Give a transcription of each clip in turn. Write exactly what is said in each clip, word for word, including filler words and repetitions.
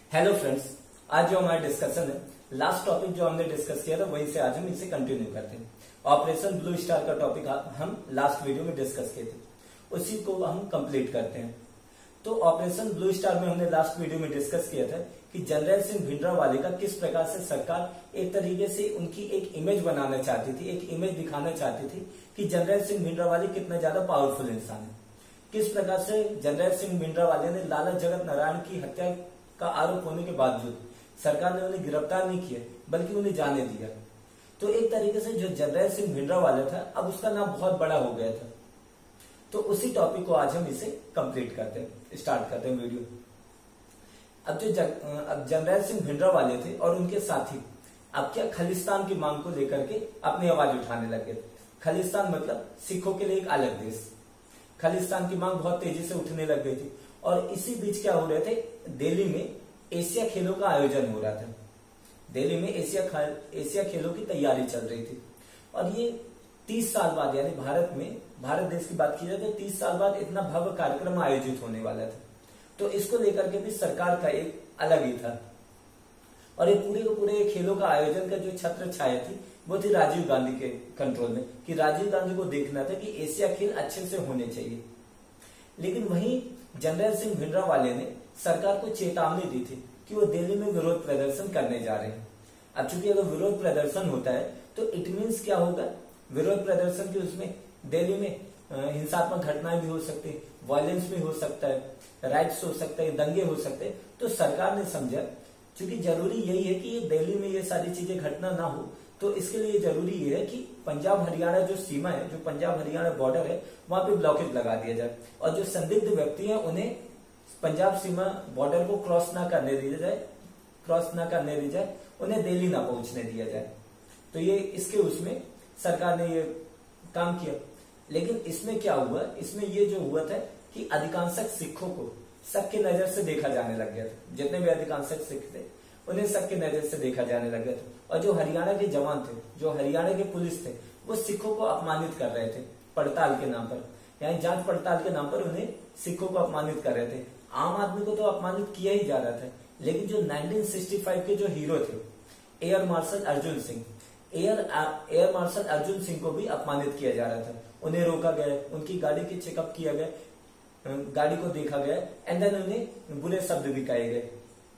Hello friends, आज जो हमारा डिस्कशन है, लास्ट टॉपिक जो हमने डिस्कस किया था वहीं से आज हम इसे कंटिन्यू करते हैं। ऑपरेशन ब्लू स्टार का टॉपिक हम लास्ट वीडियो में डिस्कस किए थे, उसी को हम कंप्लीट करते हैं। तो ऑपरेशन ब्लू स्टार में हमने लास्ट वीडियो में डिस्कस किया था कि जनरल सिंह भिंडरावाले का किस प्रकार से सरकार एक तरीके से उनकी एक इमेज बनाना चाहती थी, एक इमेज दिखाना चाहती थी कि जनरल सिंह भिंडरावाले कितना ज्यादा पावरफुल इंसान है। किस प्रकार से जनरल सिंह भिंडरावाले ने लाला जगत नारायण की हत्या का आरोप होने के बावजूद सरकार ने उन्हें गिरफ्तार नहीं किया, बल्कि उन्हें जाने दिया। तो एक तरीके से जो जनरल सिंह भिंडरावाले था, अब उसका नाम बहुत बड़ा हो गया था। तो उसी टॉपिक को आज हम इसे कंप्लीट करते हैं, स्टार्ट करते हैं वीडियो। अब जो जग, अब जनरल सिंह भिंडरावाले थे और उनके साथी अब क्या खालिस्तान की मांग को लेकर के अपनी आवाज उठाने लगे थे। खालिस्तान मतलब सिखों के लिए एक अलग देश। खालिस्तान की मांग बहुत तेजी से उठने लग गई थी और इसी बीच क्या हो रहे थे, दिल्ली में एशिया खेलों का आयोजन हो रहा था। दिल्ली में एशिया एशिया खेलों की तैयारी चल रही थी और ये तीस साल बाद, यानी भारत में भारत देश की बात की जाए तो तीस साल बाद इतना भव्य कार्यक्रम आयोजित होने वाला था। तो इसको लेकर के भी सरकार का एक अलग ही था और ये पूरे के पूरे खेलों का आयोजन का जो छत्र छाया थी वो थी राजीव गांधी के कंट्रोल में, कि राजीव गांधी को देखना था कि एशिया खेल अच्छे से होने चाहिए। लेकिन वहीं जनरल सिंह भिंडरावाले ने सरकार को चेतावनी दी थी कि वो दिल्ली में विरोध प्रदर्शन करने जा रहे हैं। अब चूंकि अगर विरोध प्रदर्शन होता है तो इट मीन्स क्या होगा, विरोध प्रदर्शन के उसमें दिल्ली में हिंसात्मक घटनाएं भी हो सकती है, वायलेंस भी हो सकता है, राइट्स हो सकते हैं, दंगे हो सकते हैं। तो सरकार ने समझा क्योंकि जरूरी यही है कि ये दिल्ली में ये सारी चीजें घटना ना हो, तो इसके लिए जरूरी ये है कि पंजाब हरियाणा जो सीमा है, जो पंजाब हरियाणा बॉर्डर है, वहां पे ब्लॉकेज लगा दिया जाए और जो संदिग्ध व्यक्ति हैं उन्हें पंजाब सीमा बॉर्डर को क्रॉस ना करने दिया जाए क्रॉस ना करने दी जाए उन्हें दिल्ली ना पहुंचने दिया जाए। तो ये इसके उसमें सरकार ने ये काम किया। लेकिन इसमें क्या हुआ, इसमें ये जो हुआ था कि अधिकांशक सिखों को शक की नजर से देखा जाने लग गया था। जितने भी अधिकांशक सिख थे उन्हें शक की नजर से देखा जाने लग गया था और जो हरियाणा के जवान थे, जो हरियाणा के पुलिस थे, वो सिखों को अपमानित कर रहे थे पड़ताल के नाम पर, यानी जांच पड़ताल के नाम पर उन्हें सिखों को अपमानित कर रहे थे। आम आदमी को तो अपमानित किया ही जा रहा था, लेकिन जो उन्नीस सौ पैंसठ के जो हीरो थे, air marshal Arjun Singh air air marshal Arjun Singh को भी अपमानित किया जा रहा था। उन्हें रोका गया, उनकी गाड़ी की चेकअप किया गया, गाड़ी को देखा गया एंड देन उन्हें बुरे शब्द भी कहे गए।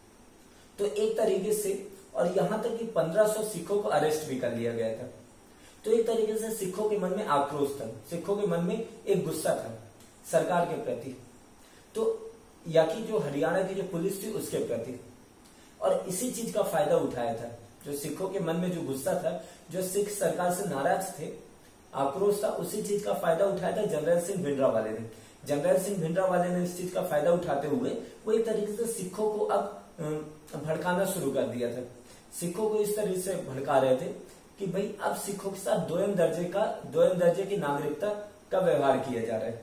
तो एक तरीके से, और यहां तक कि पंद्रह सौ सिखों को अरेस्ट भी कर लिया गया था। तो एक तरीके से सिखों के मन में आक्रोश था, सिखों के मन में एक गुस्सा था सरकार के प्रति, तो या कि जो हरियाणा की जो पुलिस थी उसके प्रति, और इसी चीज का फायदा उठाया था। जो सिखों के मन में जो गुस्सा था, जो सिख सरकार से नाराज थे, आक्रोश था, उसी चीज का फायदा उठाया था जनरल सिंह भिंडरावाले ने। जनरल सिंह भिंडरावाले ने इस चीज का फायदा उठाते हुए वो एक तरीके से सिखों को अब भड़काना शुरू कर दिया था। सिखों को इस तरह से भड़का रहे थे कि भाई अब सिखों के साथ दोयम दर्जे का दोयम दर्जे की नागरिकता का व्यवहार किया जा रहा है।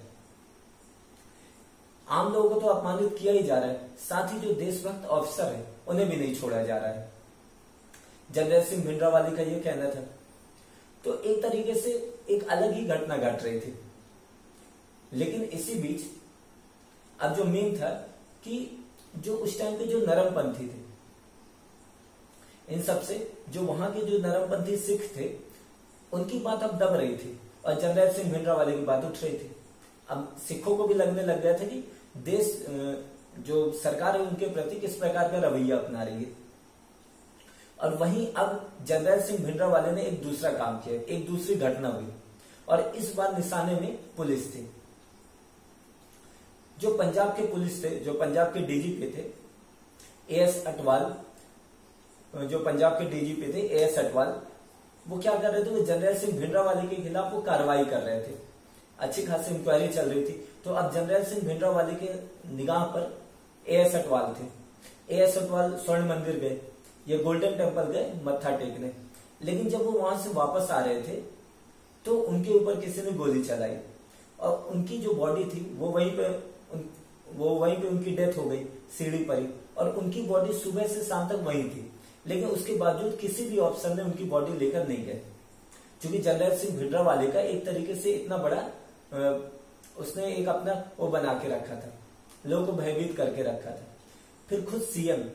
आम लोगों को तो अपमानित किया ही जा रहा है, साथ ही जो देशभक्त ऑफिसर है उन्हें भी नहीं छोड़ा जा रहा है। जनरल सिंह भिंडरावाले का ये कहना था। तो एक तरीके से एक अलग ही घटना घट रही थी। लेकिन इसी बीच अब जो मेन था कि जो उस टाइम के जो नरमपंथी थे, इन सबसे जो वहां के जो नरमपंथी सिख थे, उनकी बात अब दब रही थी और जनरल सिंह भिंडरावाले की बात उठ रही थी। अब सिखों को भी लगने लग गया था कि देश जो सरकार है उनके प्रति किस प्रकार का रवैया अपना रही है। और वहीं अब जनरल सिंह भिंडरावाले ने एक दूसरा काम किया, एक दूसरी घटना हुई और इस बार निशाने में पुलिस थी। जो पंजाब के पुलिस थे, जो पंजाब के डीजीपी थे ए एस अटवाल, जो पंजाब के डीजीपी थे ए एस अटवाल, वो क्या कर रहे थे, वो जनरल सिंह भिंडरावाले के खिलाफ वो कार्रवाई कर रहे थे। अच्छी खासी इंक्वायरी चल रही थी। तो अब जनरल सिंह भिंडरावाले के निगाह पर ए एस अटवाल थे। ए एस अटवाल स्वर्ण मंदिर गए, ये गोल्डन टेम्पल गए मत्था टेकने। लेकिन जब वो वहां से वापस आ रहे थे तो उनके ऊपर किसी ने गोली चलाई और उनकी जो बॉडी थी वो वहीं पे उन, वो वहीं पे उनकी डेथ हो गई सीढ़ी पर ही, और उनकी बॉडी सुबह से शाम तक वहीं थी। लेकिन उसके बावजूद किसी भी ऑफिसर ने उनकी बॉडी लेकर नहीं गए, क्योंकि जनरल सिंह भिंडरावाले का एक तरीके से इतना बड़ा उसने एक अपना वो बना के रखा था, लोगों को भयभीत करके रखा था। फिर खुद सीएम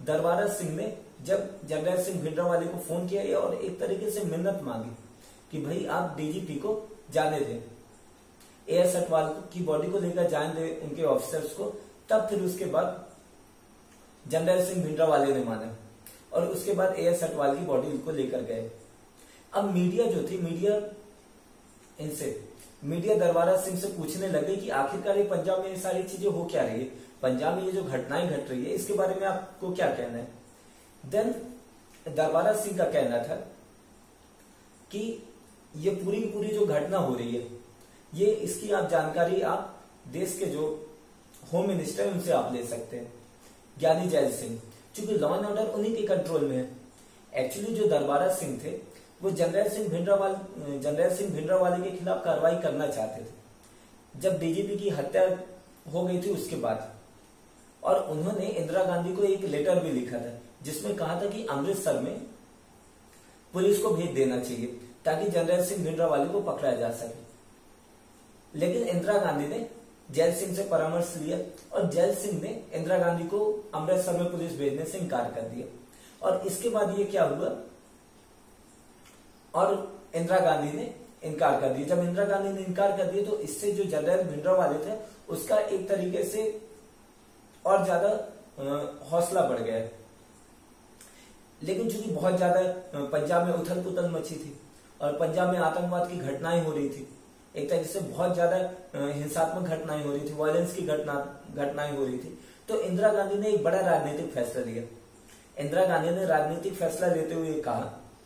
दरबारा सिंह ने जब जनरल सिंह भिंडरावाले को फोन किया और एक तरीके से मिन्नत मांगी कि भाई आप डीजीपी को जाने दें, ए एस अटवाल की बॉडी को लेकर जाने दें उनके ऑफिसर्स को, तब फिर उसके बाद जनरल सिंह भिंडरावाले ने माना और उसके बाद ए एस अटवाल की बॉडी को लेकर गए। अब मीडिया जो थी, मीडिया इनसे मीडिया दरबारा सिंह से पूछने लगे कि आखिरकार ये पंजाब में ये सारी चीजें हो क्या रही है, पंजाब में ये जो घटनाएं घट रही है इसके बारे में आपको क्या कहना है। देन दरबारा सिंह का कहना था कि ये पूरी पूरी जो घटना हो रही है ये इसकी आप जानकारी आप देश के जो होम मिनिस्टर है उनसे आप ले सकते हैं, ज्ञानी जैल सिंह, क्योंकि लॉ एंड ऑर्डर उन्हीं के कंट्रोल में है। एक्चुअली जो दरबारा सिंह थे वो जनरल सिंह भिंडरावाले जनरल सिंह भिंडरावाले के खिलाफ कार्रवाई करना चाहते थे जब डीजीपी की हत्या हो गई थी उसके बाद, और उन्होंने इंदिरा गांधी को एक लेटर भी लिखा था जिसमें कहा था कि अमृतसर में पुलिस को भेज देना चाहिए ताकि जनरल सिंह भिंडरावाले को पकड़ा जा सके। लेकिन इंदिरा गांधी ने जैल सिंह से परामर्श लिया और जैल सिंह ने इंदिरा गांधी को अमृतसर में पुलिस भेजने से इनकार कर दिया। और इसके बाद ये क्या हुआ, और इंदिरा गांधी ने इनकार कर दिया। जब इंदिरा गांधी ने इनकार कर दिया तो इससे जो जनरल भिंडरावाले थे उसका एक तरीके से और ज्यादा हौसला बढ़ गया। लेकिन चूंकि बहुत ज्यादा पंजाब में उथल पुथल मची थी और पंजाब में आतंकवाद की घटनाएं हो रही थी, एक तरीके से बहुत ज्यादा हिंसात्मक घटनाएं हो रही थी, वायलेंस की घटना घटनाएं हो रही थी, तो इंदिरा गांधी ने एक बड़ा राजनीतिक फैसला लिया। इंदिरा गांधी ने राजनीतिक फैसला लेते हुए कहा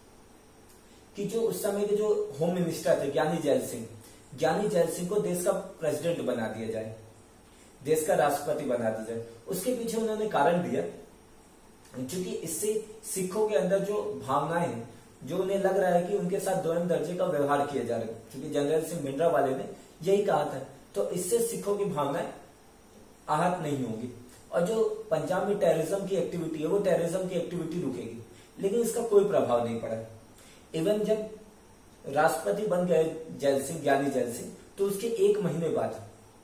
कि जो उस समय के जो होम मिनिस्टर थे ज्ञानी जैल सिंह, ज्ञानी जैल सिंह को देश का प्रेसिडेंट बना दिया जाए, देश का राष्ट्रपति बना दिया जाए। उसके पीछे उन्होंने कारण दिया क्योंकि इससे सिखों के अंदर जो भावनाएं हैं, जो उन्हें लग रहा है कि उनके साथ दोयम दर्जे का व्यवहार किया जा रहा है, क्योंकि जनरल सिंह भिंडरावाले ने यही कहा था, तो इससे सिखों की भावनाएं आहत नहीं होंगी और जो पंजाब में टेररिज्म की एक्टिविटी है वो टेररिज्म की एक्टिविटी रुकेगी। लेकिन इसका कोई प्रभाव नहीं पड़ा। इवन जब राष्ट्रपति बन गए जैल सिंह, ज्ञानी जैल सिंह, तो उसके एक महीने बाद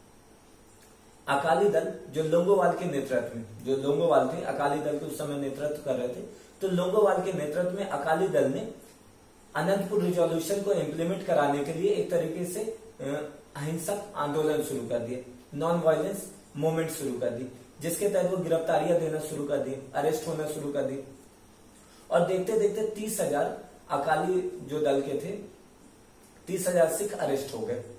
अकाली दल जो लोंगोवाल के नेतृत्व में, जो लोंगोवाल थे अकाली दल के उस समय नेतृत्व कर रहे थे, तो लोंगोवाल के नेतृत्व में अकाली दल ने अनंतपुर रिजोल्यूशन को इम्प्लीमेंट कराने के लिए एक तरीके से अहिंसक आंदोलन शुरू कर दिए, नॉन वायलेंस मूवमेंट शुरू कर दी, जिसके तहत वो गिरफ्तारियां देना शुरू कर दी, अरेस्ट होना शुरू कर दी और देखते देखते तीस हजार अकाली जो दल के थे, तीस हजार सिख अरेस्ट हो गए।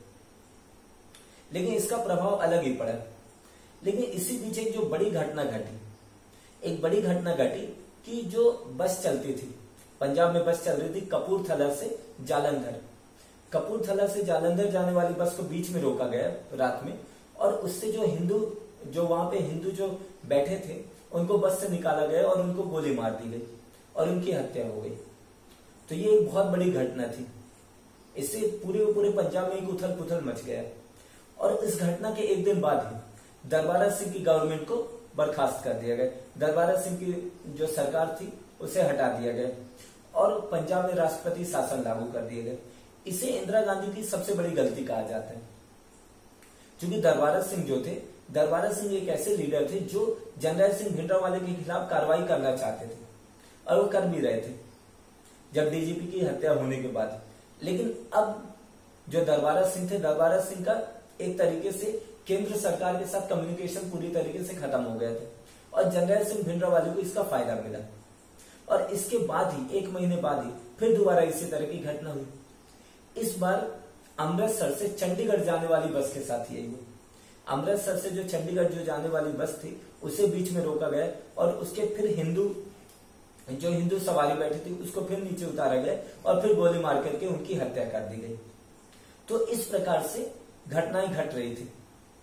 लेकिन इसका प्रभाव अलग ही पड़ा। लेकिन इसी बीच एक जो बड़ी घटना घटी, एक बड़ी घटना घटी कि जो बस चलती थी, पंजाब में बस चल रही थी कपूरथला से जालंधर, कपूरथला से जालंधर जाने वाली बस को बीच में रोका गया रात में, और उससे जो हिंदू, जो वहां पे हिंदू जो बैठे थे उनको बस से निकाला गया और उनको गोली मार दी गई और उनकी हत्या हो गई। तो ये एक बहुत बड़ी घटना थी। इससे पूरे पूरे पंजाब में एक उथल पुथल मच गया और इस घटना के एक दिन बाद ही दरबारा सिंह की गवर्नमेंट को बर्खास्त कर दिया गया। दरबारा सिंह की जो सरकार थी उसे हटा दिया गया और पंजाब में राष्ट्रपति शासन लागू कर दिया गया। इसे इंदिरा गांधी की सबसे बड़ी गलती कहा जाता है, क्योंकि दरबारा सिंह जो थे, दरबारा सिंह एक ऐसे लीडर थे जो जनरल सिंह भिंडरावाले के खिलाफ कार्रवाई करना चाहते थे और वो कर भी रहे थे जब डीजीपी की हत्या होने के बाद। लेकिन अब जो दरबारा सिंह थे, दरबारा सिंह का एक तरीके से केंद्र सरकार के साथ कम्युनिकेशन पूरी तरीके से खत्म हो गया था और जनरल सिंह भिंडरावाले को इसका फायदा मिला। और इसके बाद ही एक महीने बाद ही फिर दोबारा इसी तरह की घटना हुई। इस बार अमृतसर से चंडीगढ़ जाने वाली बस के साथ यही हुआ। अमृतसर से जो चंडीगढ़ जो जाने वाली बस थी उसे बीच में रोका गया और उसके फिर हिंदू, जो हिंदू सवारी बैठी थी उसको फिर नीचे उतारा गया और फिर गोली मार करके उनकी हत्या कर दी गई। तो इस प्रकार से घटनाएं घट रही थी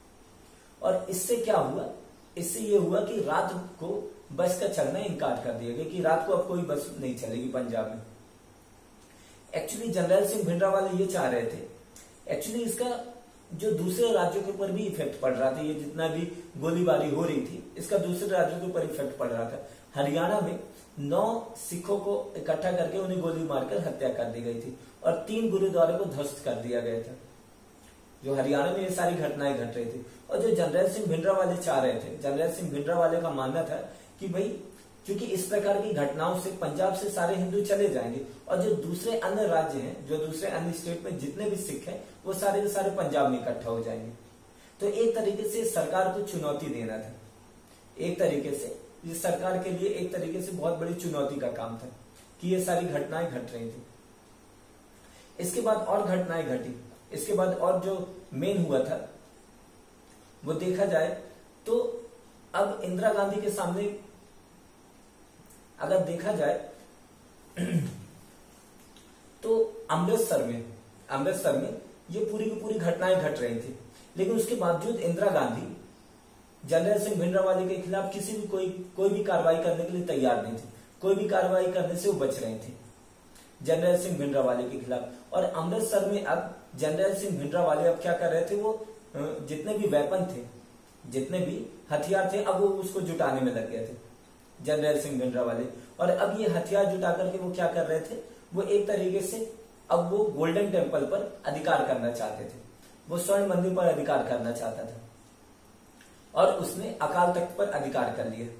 और इससे क्या हुआ, इससे ये हुआ कि रात को बस का चलना इनकार कर दिया गया कि रात को अब कोई बस नहीं चलेगी पंजाब में। एक्चुअली जनरल सिंह भिंडरावाले ये चाह रहे थे, एक्चुअली इसका जो दूसरे राज्यों के ऊपर भी इफेक्ट पड़ रहा था, ये जितना भी गोलीबारी हो रही थी इसका दूसरे राज्यों के ऊपर इफेक्ट पड़ रहा था। हरियाणा में नौ सिखों को इकट्ठा करके उन्हें गोली मारकर हत्या कर दी गई थी और तीन गुरुद्वारे को ध्वस्त कर दिया गया था। जो हरियाणा में ये सारी घटनाएं घट रही थी और जो जनरल सिंह भिंडरावाले चाह रहे थे, जनरल सिंह भिंडरावाले का मानना था कि भाई क्योंकि इस प्रकार की घटनाओं से पंजाब से सारे हिंदू चले जाएंगे और जो दूसरे अन्य राज्य हैं, जो दूसरे अन्य स्टेट में जितने भी सिख हैं, वो सारे के सारे पंजाब में इकट्ठा हो जाएंगे। तो एक तरीके से सरकार को चुनौती देना था, एक तरीके से ये सरकार के लिए एक तरीके से बहुत बड़ी चुनौती का काम था कि ये सारी घटनाएं घट रही थी। इसके बाद और घटनाएं घटी। इसके बाद और जो मेन हुआ था वो देखा जाए तो अब इंदिरा गांधी के सामने अगर देखा जाए तो अमृतसर में अमृतसर में ये पूरी की पूरी घटनाएं घट रही थी, लेकिन उसके बावजूद इंदिरा गांधी जनरल सिंह भिंडरावाले के खिलाफ किसी भी कोई कोई भी कार्रवाई करने के लिए तैयार नहीं थी। कोई भी कार्रवाई करने से वो बच रही थी जनरल सिंह भिंडरावाले के खिलाफ। और अमृतसर में अब जनरल सिंह भिंडरावाले अब क्या कर रहे थे, वो जितने भी वेपन थे, जितने भी हथियार थे, अब वो उसको जुटाने में लग गए थे जनरल सिंह भिंडरावाले। और अब ये हथियार जुटा करके वो क्या कर रहे थे, वो एक तरीके से अब वो गोल्डन टेम्पल पर अधिकार करना चाहते थे, वो स्वर्ण मंदिर पर अधिकार करना चाहता था और उसने अकाल तख्त पर अधिकार कर लिया।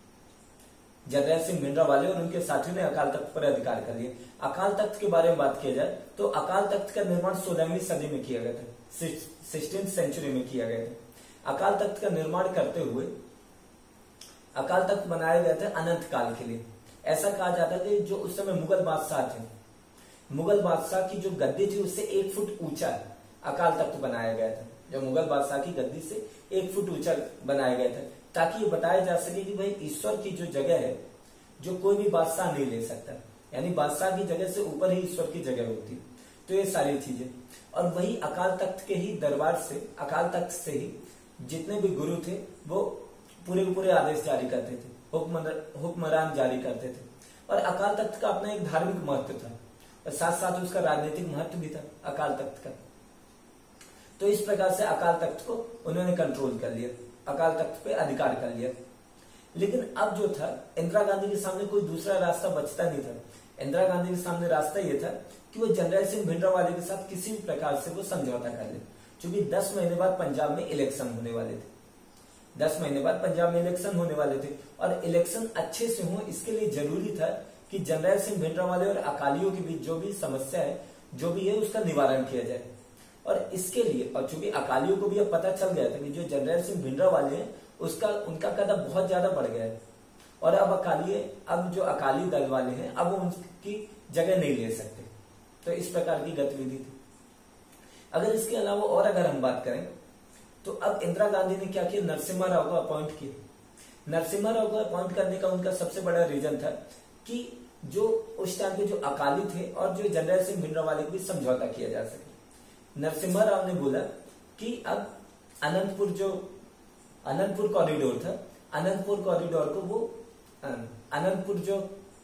जनरल सिंह भिंडरावाले और उनके साथियों ने अकाल तख्त पर अधिकार कर लिया। अकाल तख्त के बारे में बात किया जाए तो अकाल तख्त का निर्माण सोलहवीं सदी में किया गया था, सिक्सटीन सेंचुरी में किया गया था। अकाल तख्त का निर्माण करते हुए अकाल तख्त बनाया गया था अनंत काल के लिए। ऐसा कहा जाता है कि जो उस समय मुगल बादशाह थे, मुगल बादशाह की जो गद्दी थी उससे एक फुट ऊंचा अकाल तख्त बनाया गया था। जो मुगल बादशाह की गद्दी से एक फुट ऊंचा बनाया गया था ताकि ये बताया जा सके कि भाई ईश्वर की जो जगह है, जो कोई भी बादशाह नहीं ले सकता, यानी बादशाह की जगह से ऊपर ही ईश्वर की जगह होती। तो ये सारी चीजें, और वही अकाल तख्त के ही दरबार से, अकाल तख्त से ही जितने भी गुरु थे वो पूरे पूरे आदेश जारी करते थे, हुक्मरान जारी करते थे। और अकाल तख्त का अपना एक धार्मिक महत्व था और साथ साथ उसका राजनीतिक महत्व भी था अकाल तख्त का। तो इस प्रकार से अकाल तख्त को उन्होंने कंट्रोल कर लिया, अकाल तख्त पे अधिकार कर लिया। लेकिन अब जो था, इंदिरा गांधी के सामने कोई दूसरा रास्ता बचता नहीं था। इंदिरा गांधी के सामने रास्ता यह था कि वो जनरल सिंह भिंडरावाले के साथ किसी भी प्रकार से वो समझौता कर ले, क्योंकि दस महीने बाद पंजाब में इलेक्शन होने वाले थे। दस महीने बाद पंजाब में इलेक्शन होने वाले थे और इलेक्शन अच्छे से हो इसके लिए जरूरी था कि जनरल सिंह भिंडरावाले और अकालियों के बीच जो भी समस्या है, जो भी है, उसका निवारण किया जाए। और इसके लिए, और चूंकि अकालियों को भी अब पता चल गया था कि जो जनरल सिंह भिंडरावाले हैं उसका उनका कदम बहुत ज्यादा बढ़ गया है और अब अकाली अब जो अकाली दल वाले हैं अब वो उनकी जगह नहीं ले सकते। तो इस प्रकार की गतिविधि थी। अगर इसके अलावा और अगर हम बात करें तो अब इंदिरा गांधी ने क्या किया, नरसिम्हा राव को अपॉइंट किया। नरसिम्हा राव को अपॉइंट करने का उनका सबसे बड़ा रीजन था कि जो उस टाइम पे जो अकाली थे और जो जनरल सिंह भिंडरावाले के बीच समझौता किया जा सके। नरसिम्हा राव ने बोला कि अब अनंतपुर जो अनंतपुर कॉरिडोर था, अनंतपुर कॉरिडोर को वो अनंतपुर जो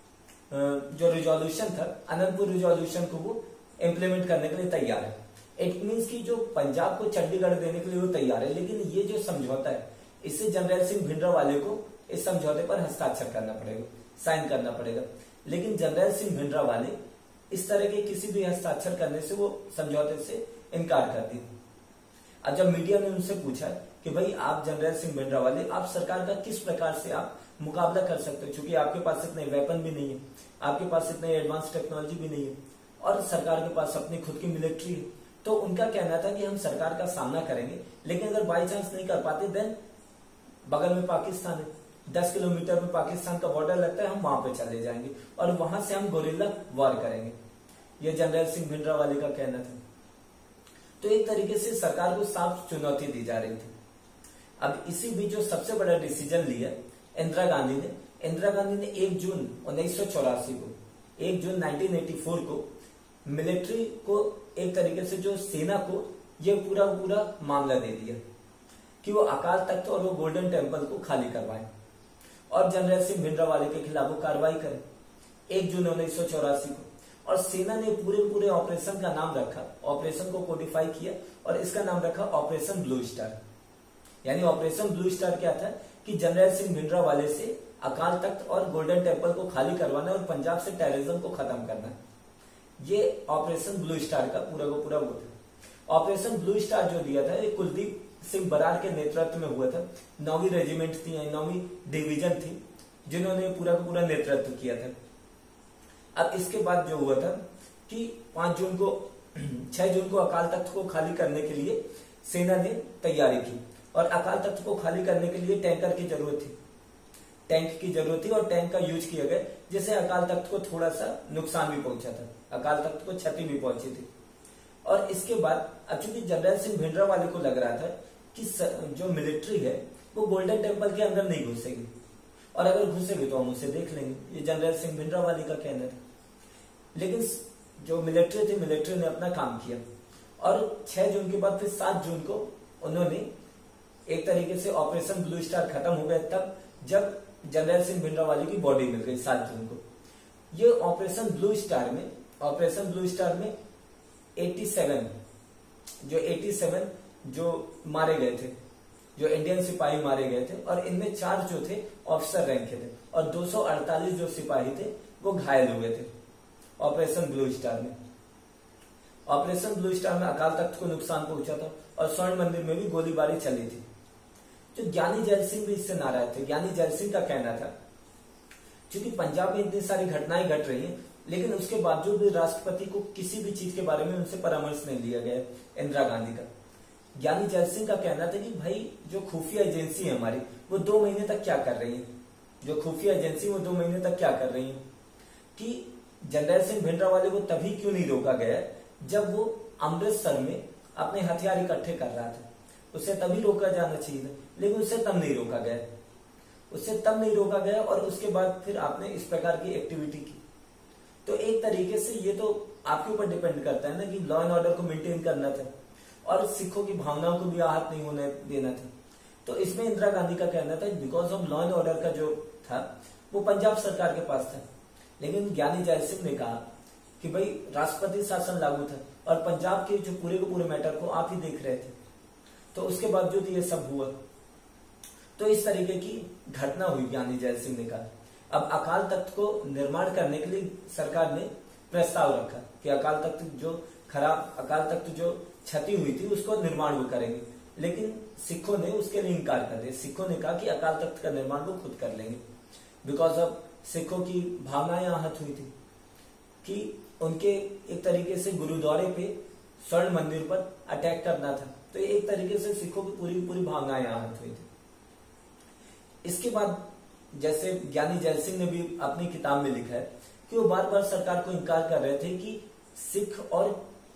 जो रिजोल्यूशन था, अनंतपुर रिजोल्यूशन को वो इम्प्लीमेंट करने के लिए तैयार है। इट मीन्स कि जो पंजाब को चंडीगढ़ देने के लिए वो तैयार है, लेकिन ये जो समझौता है इससे जनरल सिंह भिंडरावाले को इस समझौते पर हस्ताक्षर करना पड़ेगा, साइन करना पड़ेगा। लेकिन जनरल सिंह भिंडरावाले इस तरह के किसी भी हस्ताक्षर करने से वो समझौते से इनकार कर दी। अब जब मीडिया ने उनसे पूछा कि भाई आप जनरल सिंह भिंडरावाले, आप सरकार का किस प्रकार से आप मुकाबला कर सकते हो, क्योंकि आपके पास इतने वेपन भी नहीं है, आपके पास इतने एडवांस टेक्नोलॉजी भी नहीं है और सरकार के पास अपनी खुद की मिलिट्री है। तो उनका कहना था कि हम सरकार का सामना करेंगे, लेकिन अगर बाई चांस नहीं कर पाते देन बगल में पाकिस्तान है, दस किलोमीटर में पाकिस्तान का बॉर्डर लगता है, हम वहां पे चले जाएंगे और वहां से हम गोरिल्ला वार करेंगे। यह जनरल सिंह भिंडरावाले का कहना था। तो एक तरीके से सरकार को साफ चुनौती दी जा रही थी। अब इसी बीच जो सबसे बड़ा डिसीजन लिया इंदिरा गांधी ने, इंदिरा गांधी ने एक जून उन्नीस सौ चौरासी को एक जून नाइनटीन एटी फोर को मिलिट्री को, एक तरीके से जो सेना को, यह पूरा पूरा मामला दे दिया कि वो अकाल तख्त और वो गोल्डन टेम्पल को खाली करवाएं और जनरल सिंह भिंडरावाले के खिलाफ वो कार्रवाई करें एक जून उन्नीस सौ चौरासी को। और सेना ने पूरे पूरे ऑपरेशन का नाम रखा, ऑपरेशन को कोडिफाई किया और इसका नाम रखा ऑपरेशन ब्लू स्टार। यानी ऑपरेशन ब्लू स्टार क्या था कि जनरल सिंह भिंडरावाले से अकाल तख्त और गोल्डन टेम्पल को खाली करवाना और पंजाब से टेररिज्म को खत्म करना। ये ऑपरेशन ब्लू स्टार का पूरा को पूरा वो था। ऑपरेशन ब्लू स्टार जो दिया था ये कुलदीप सिंह बराड़ के नेतृत्व में हुआ था। नौवीं रेजिमेंट थी, नौवीं डिवीजन थी जिन्होंने पूरा का पूरा नेतृत्व किया था। अब इसके बाद जो हुआ था कि पांच जून को छह जून को अकाल तख्त को खाली करने के लिए सेना ने तैयारी की और अकाल तख्त को खाली करने के लिए टैंकर की जरूरत थी, टैंक की जरूरत थी और टैंक का यूज किया गया, जिससे अकाल तख्त को थोड़ा सा नुकसान भी पहुंचा था, अकाल तख्त को क्षति भी पहुंची थी। और इसके बाद अब चूंकि जनरल सिंह भिंडरावाले को लग रहा था कि जो मिलिट्री है वो गोल्डन टेम्पल के अंदर नहीं घुसेगी, और अगर घुसेगी तो हम उसे देख लेंगे, ये जनरल सिंह भिंडरावाले का कहना था। लेकिन जो मिलिट्री थी, मिलिट्री ने अपना काम किया और छह जून के बाद फिर सात जून को उन्होंने एक तरीके से ऑपरेशन ब्लू स्टार खत्म हो गया, तब जब जनरल सिंह भिंडरावाले की बॉडी मिल गई सात जून को। ये ऑपरेशन ब्लू स्टार में ऑपरेशन ब्लू स्टार में सत्तासी जो सत्तासी जो मारे गए थे, जो इंडियन सिपाही मारे गए थे, और इनमें चार जो थे ऑफिसर रैंक के थे और दो सौ अड़तालीस जो सिपाही थे वो घायल हुए थे ऑपरेशन ब्लू स्टार में। ऑपरेशन ब्लू स्टार में अकाल तख्त को नुकसान पहुंचा था और स्वर्ण मंदिर में भी गोलीबारी चली थी। जो ज्ञानी जैल सिंह भी इससे नाराज थे। ज्ञानी जैल सिंह का कहना था क्योंकि पंजाब में इतनी सारी घटनाएं घट रही हैं, लेकिन उसके बावजूद भी राष्ट्रपति को किसी भी चीज के बारे में उनसे परामर्श नहीं लिया गया इंदिरा गांधी का। ज्ञानी जैल सिंह का कहना था कि भाई जो खुफिया एजेंसी है हमारी वो दो महीने तक क्या कर रही है, जो खुफिया एजेंसी वो दो महीने तक क्या कर रही है, कि जनरल सिंह भिंडरावाले को तभी क्यों नहीं रोका गया जब वो अमृतसर में अपने हथियार इकट्ठे कर रहा था, उसे तभी रोका जाना चाहिए था, लेकिन उसे तब नहीं रोका गया, उसे तब नहीं रोका गया और उसके बाद फिर आपने इस प्रकार की एक्टिविटी की। तो एक तरीके से ये तो आपके ऊपर डिपेंड करता है ना कि लॉ एंड ऑर्डर को मेंटेन करना था और सिखों की भावनाओं को भी आहत नहीं होने देना था। तो इसमें इंदिरा गांधी का कहना था because of law and order का जो था वो पंजाब सरकार के पास था, लेकिन ज्ञानी जैल सिंह ने कहा कि भाई राष्ट्रपति शासन लागू था और पंजाब के जो पूरे को पूरे मैटर को आप ही देख रहे थे, तो उसके बावजूद ये सब हुआ। तो इस तरीके की घटना हुई, ज्ञानी जैल सिंह ने कहा। अब अकाल तख्त को निर्माण करने के लिए सरकार ने प्रस्ताव रखा कि अकाल तख्त जो खराब अकाल तख्त जो क्षति हुई थी उसको निर्माण वो करेंगे, लेकिन सिखों ने उसके लिए इंकार कर दिया। सिखों ने कहा कि अकाल तख्त का निर्माण वो खुद कर लेंगे, बिकॉज ऑफ सिखों की भावनाएं आहत हुई थी कि उनके एक तरीके से गुरुद्वारे पे स्वर्ण मंदिर पर अटैक करना था, तो एक तरीके से सिखों की पूरी पूरी भावनाएं आहत हुई थी। इसके बाद जैसे ज्ञानी जैल सिंह ने भी अपनी किताब में लिखा है कि वो बार बार सरकार को इनकार कर रहे थे कि सिख और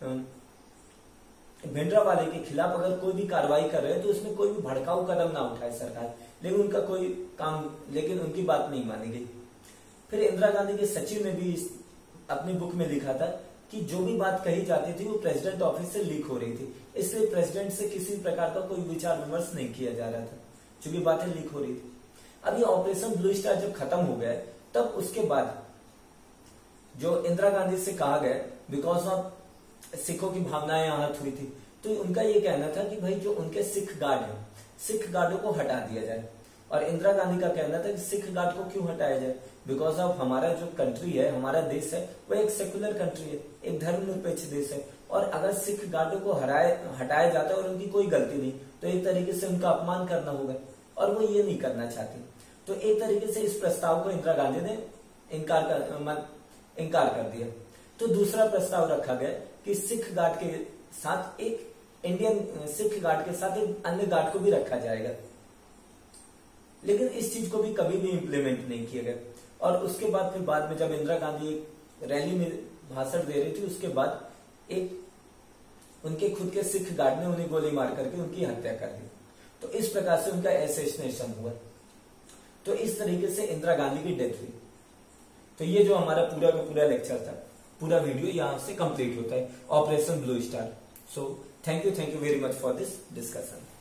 भिंडरावाले के खिलाफ अगर कोई भी कार्रवाई कर रहे हैं तो उसमें कोई भी भड़काऊ कदम ना उठाए सरकार, लेकिन उनका कोई काम लेकिन उनकी बात नहीं मानी गई। फिर इंदिरा गांधी के सचिव ने भी अपनी बुक में लिखा था कि जो भी बात कही जाती थी वो प्रेसिडेंट ऑफिस से लीक हो रही थी, इसलिए प्रेसिडेंट से किसी प्रकार का कोई विचार विमर्श नहीं किया जा रहा था क्योंकि बातें लीक हो रही थी। अब ये ऑपरेशन ब्लू स्टार जब खत्म हो गया तब उसके बाद जो इंदिरा गांधी से कहा गया बिकॉज ऑफ सिखों की भावनाएं आहत हुई थी, तो उनका ये कहना था कि भाई जो उनके सिख गार्ड है, सिख गार्डों को हटा दिया जाए। और इंदिरा गांधी का कहना था कि सिख गार्ड को क्यों हटाया जाए, बिकॉज ऑफ हमारा जो कंट्री है, हमारा देश है, वो एक सेकुलर कंट्री है, एक धर्मनिरपेक्ष देश है, और अगर सिख गार्डों को हराए हटाया जाता है और उनकी कोई गलती नहीं तो एक तरीके से उनका अपमान करना होगा, और वो ये नहीं करना चाहती। तो एक तरीके से इस प्रस्ताव को इंदिरा गांधी ने इनकार कर इनकार कर दिया। तो दूसरा प्रस्ताव रखा गया कि सिख गार्ड के साथ एक इंडियन सिख गार्ड के साथ एक अन्य गार्ड को भी रखा जाएगा, लेकिन इस चीज को भी कभी भी इम्प्लीमेंट नहीं किया गया। और उसके बाद फिर बाद में जब इंदिरा गांधी एक रैली में भाषण दे रही थी, उसके बाद एक उनके खुद के सिख गार्ड ने उन्हें गोली मार करके उनकी हत्या कर दी। तो इस प्रकार से उनका असैसिनेशन हुआ। तो इस तरीके से इंदिरा गांधी की डेथ हुई। तो ये जो हमारा पूरा का पूरा लेक्चर था, पूरा वीडियो यहां से कंप्लीट होता है operation blue star. So thank you thank you very much for this discussion.